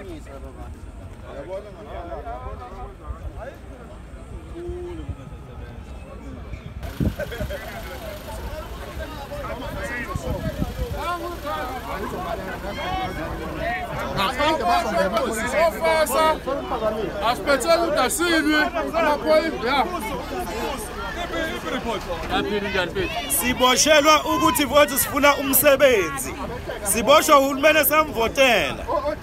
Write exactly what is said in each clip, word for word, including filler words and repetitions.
Aspetando da Silvio, siboshelwa ukuthi vote sifuna umsebenzi. Siboshwa uhulumeni samvotela.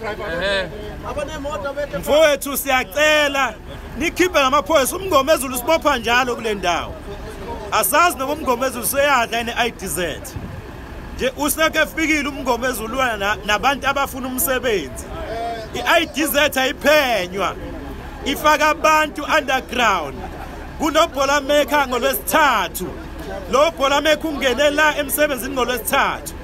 Mfowethu siyacela nikhiphe ngamaphoyisa umngomezulu sibopha njalo kule ndawo. Asazi noma umngomezulu seyadla ne I D Z. Nje useke efikile umngomezulu nabantu abafuna umsebenzi. I D Z ayiphenywa. Ifaka abantu underground. Kunobhola maker ngolwesithathu. Lo bhola maker ungenela emsebenzini ngolwesithathu.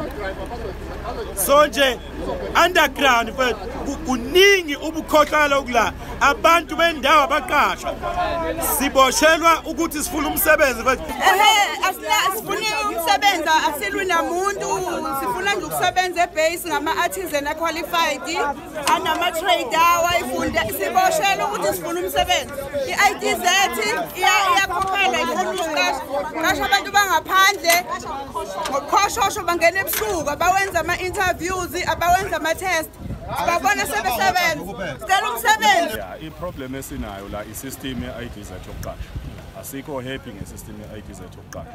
So nje underground kuningi ubukhohlakala okula abantu bendawo abaqashwa siboshelwa ukuthi sifuna umsebenzi ehe asila sifuna umsebenzi asilwi namuntu sifuna nje ukusebenza ebase ngama artisan qualified anama trader wayifunda siboshelwa ukuthi sifuna umsebenzi I D Z iyakhokhela ifuna ukuqasha qasha abantu bangaphandle ngokhoshosho bangena ebusuku abawenza ama interviews abawenza ama test babona sebesebenza sicela umsebenzi i problem esinayo la i system ye I D Z yokuqasha asikho happy nge system ye I D Z yokuqasha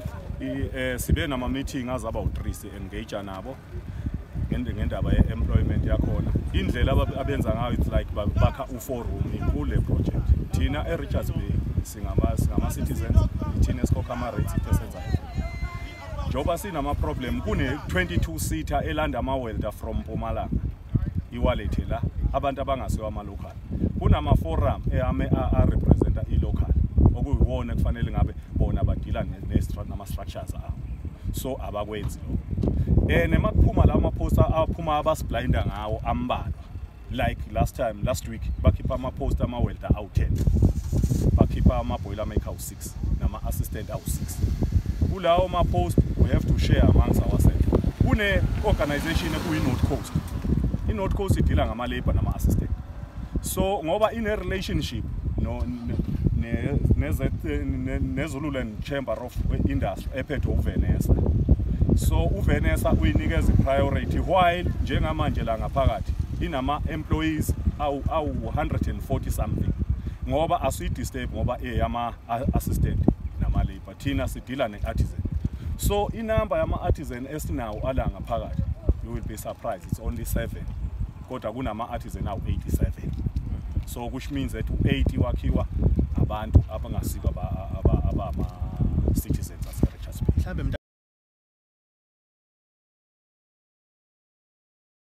i sibe nama meeting azaba u three si engage nabo ngendaba ye employment yakhona indlela abenza ngayo it's like bakha u four room kule project thina e Richards Bay singama singama citizens thina esikhokha ama rates esenza njoba sinama problem kune twenty-two seater elanda ama welder from Mpumalanga iwallethe la abantu abangasiwa ama local kunama forum eame a representa i local okuyiwona kufanele ngabe bona badila ne nama structures abo so abakwenzi lo eh nemaphuma la ama poster aphuma abasblinder ngawo ambalwa like last time last week bakhipha ama poster ama welder awu ten bakhipha ama boiler maker awu six nama assistant awu six kulawo ama post we have to share amongst ourselves kune organization eku North Coast i North Coast idila ngama labor nama assistant so ngoba ine relationship no ne ne Nezululand Chamber of Industry ephethe uVenesa so uVenesa uyinikeza priority while njengamanje la ngaphakathi inama employees awu one hundred forty something ngoba asu disturb ngoba eyama assistant nama labor thina sidila ne artisan so inamba yama artisan esinawo ala ngaphakathi you will be surprised it's only seven kodwa kunama artisan awu eighty-seven so which means that eighty wakhiwa abantu abangasikwa aba aba